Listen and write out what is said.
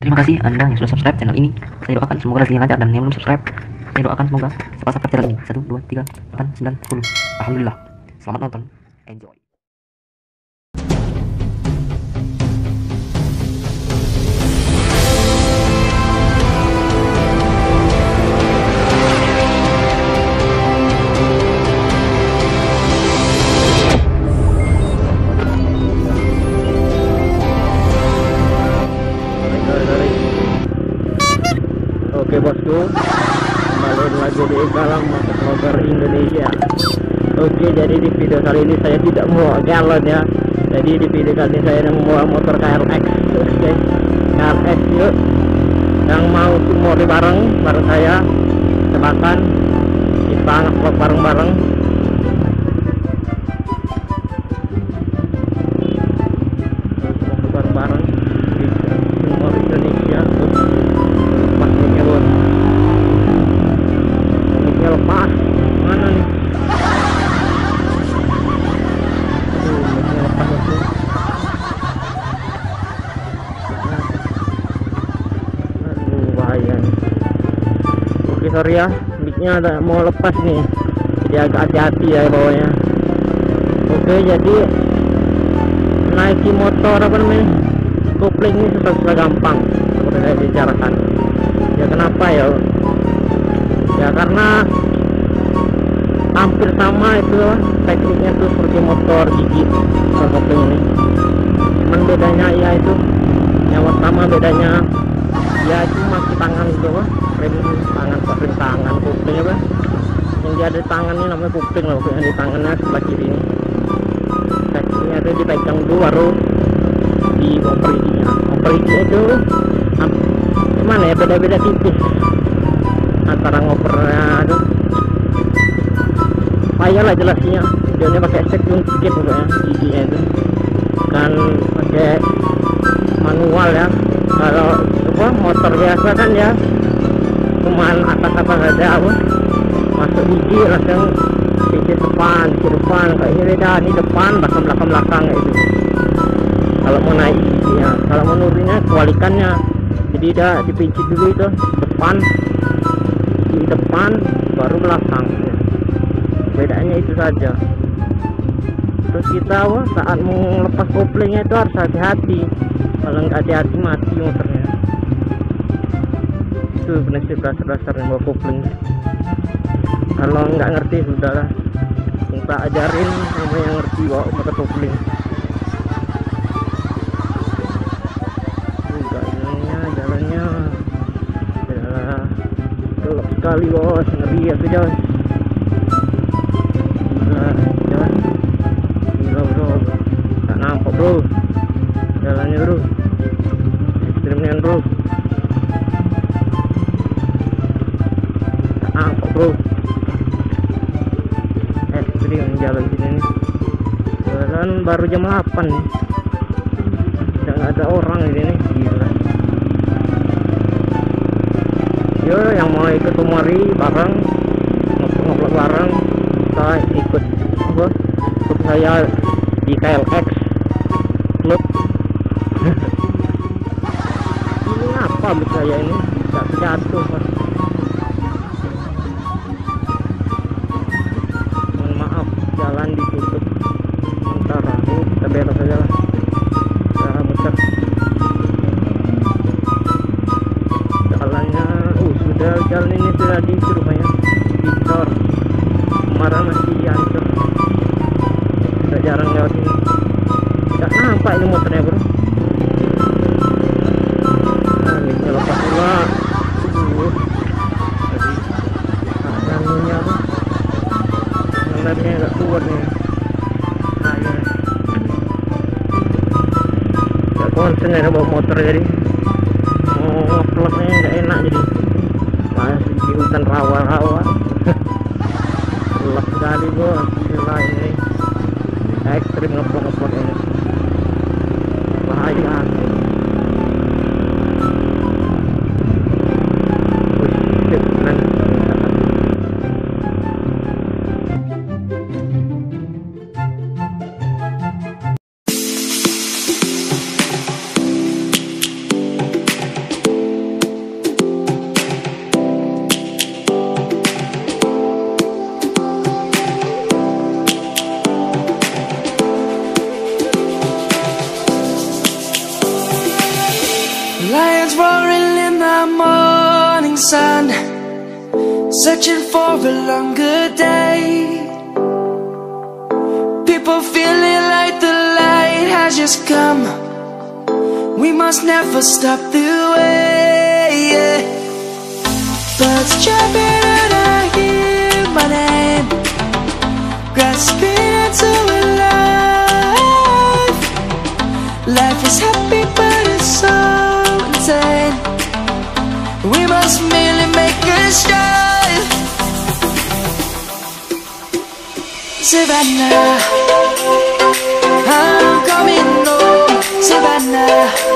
Terima kasih Anda yang sudah subscribe channel ini. Saya doakan semoga rezekinya lancar, dan yang belum subscribe, saya doakan semoga cepat subscribe channel ini. 1, 2, 3, 8, 9, 10. Alhamdulillah. Selamat nonton. Enjoy. Oke bosku, kembali lagi di Galang Motor Indonesia. Oke, jadi di video kali ini saya tidak membawa galon ya. Jadi di video kali ini saya membawa motor KRX. Oke, KRX yuk. Yang mau sumori bareng saya, silahkan kita ngevlog bareng-bareng. Bareng-bareng di Sumori Indonesia. Lepas mana nih? Lepas itu. Bahaya nih. Oke, sorry ya, mic-nya ada mau lepas nih, jadi agak hati-hati ya bawahnya. Oke, jadi naiki motor apa namanya, kopling ini susah-susah gampang seperti saya bicarakan. Ya kenapa ya? Ya karena hampir sama itu tekniknya tuh seperti motor gigi kopling ini. Cuman bedanya ya itu yang pertama, bedanya ya itu masih tangan gitu rem tangan, rem tangan kopling apa yang dia ada di tangan ini namanya kopling loh, yang di tangannya sebelah kiri ini tekniknya itu dipegang dulu baru di bumper giginya itu gimana ya, beda-beda tipis antara ngopernya. Aduh payah lah jelasnya, videonya pakai sekun sedikit pokoknya giginya itu kan pakai manual ya. Kalau apa motor biasa kan ya cuman atas aja masuk gigi langsung sisi depan kayak ini beda, ini depan belakang itu kalau mau naik giginya. Kalau mau nurunnya kebalikannya, jadi dia dipijit dulu itu depan baru belakang ya. Bedanya itu saja. Terus kita saat mau lepas koplingnya itu harus hati-hati, kalau nggak hati-hati mati motornya. Itu prinsip dasar yang bawa kopling. Kalau nggak ngerti sudahlah, kita ajarin sama yang ngerti bawa motor kopling. Jalannya gelap sekali bos, ngeri ya sudah. Gila bro, tak nampak bro jalannya bro, ekstrimnya bro, tak nampak bro, ekstrim jalan sini nih. Jalan baru jam 8 nih, udah nggak ada orang di sini, gila. Yo, yang mau ikut sumori bareng, ngobrol bareng, kita ikut saya di KLX Club. Ini apa bus saya ini nggak jatuh, mohon maaf jalan ditutup sementara. Kita belok saja lah, kita muter jalannya. Sudah jalan ini sudah di rupanya dicor, kemarin masih hancur, udah jarang lewat ini. Nggak nampak ini motornya bro. Nah, ini lepas pula. Jadi anunya lemnya nggak kuat nih. Nah, ya. Nggak konsen ya bawa motor, jadi ngevlognya nggak enak, jadi masih di hutan rawa-rawa. Gelap sekali bos, gila ini ekstrim ngevlog ini, bahaya. lions roaring in the morning sun, searching for a longer day. People feeling like the light has just come. We must never stop the way, yeah. Birds chirping and I hear my name, grasping into a life. Life is happy but it's so insane. We must merely make a start. Savannah, I'm coming home. Savannah,